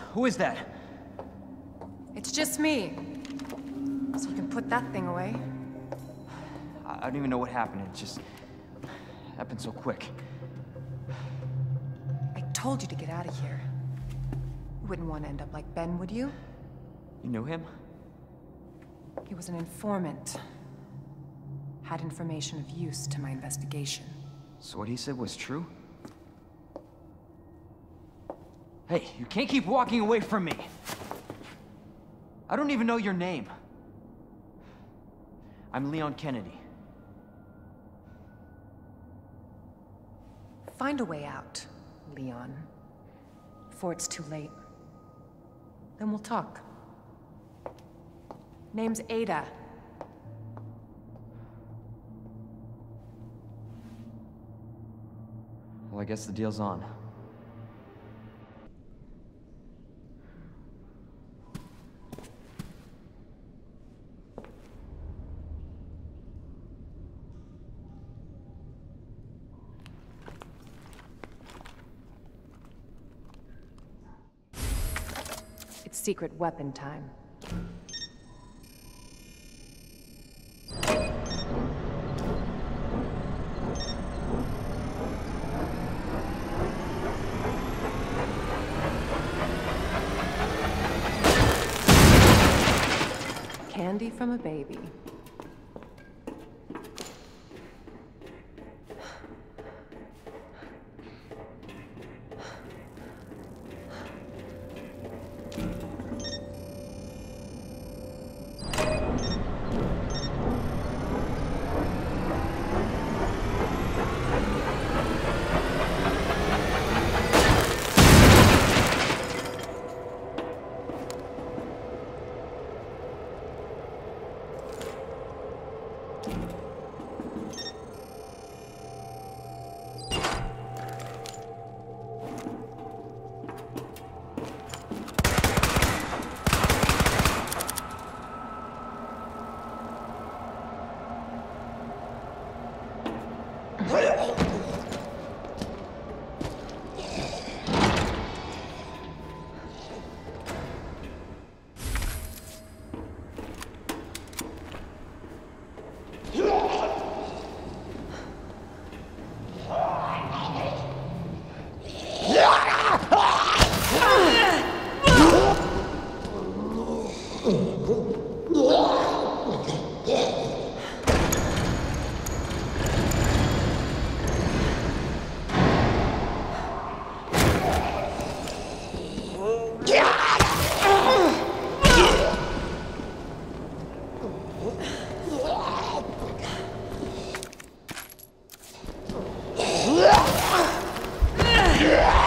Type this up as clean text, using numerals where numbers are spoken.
Who is that? It's just me. So you can put that thing away. I don't even know what happened. It just happened so quick. I told you to get out of here. You wouldn't want to end up like Ben, would you? You knew him? He was an informant. Had information of use to my investigation. So what he said was true? Hey, you can't keep walking away from me. I don't even know your name. I'm Leon Kennedy. Find a way out, Leon. Before it's too late. Then we'll talk. Name's Ada. Well, I guess the deal's on. It's secret weapon time. Candy from a baby. Yeah!